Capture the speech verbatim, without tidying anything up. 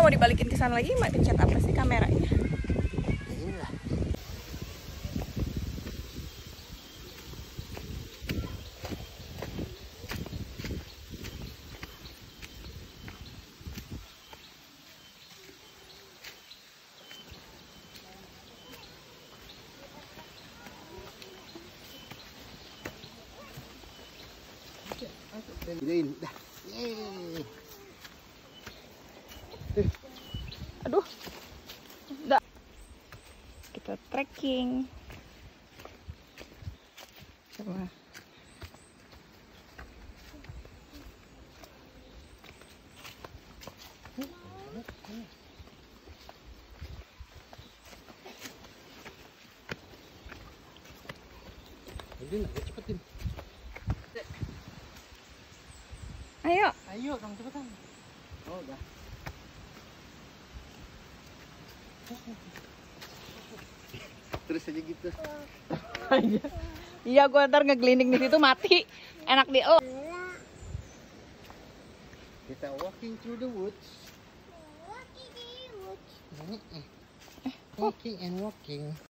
mau dibalikin ke sana lagi, mak pencet apa sih kameranya? Inilah. Gedein, dah. Yeay. Aduh, udah. Kita trekking. Coba. Udah, cepetin. Ayo. Ayo, kamu cepetan. Oh, udah. Terus aja gitu. Iya, gua ntar ngeglinding di situ mati. Enak di lo. Kita walking through the woods. Walking in the woods. Walking and walking.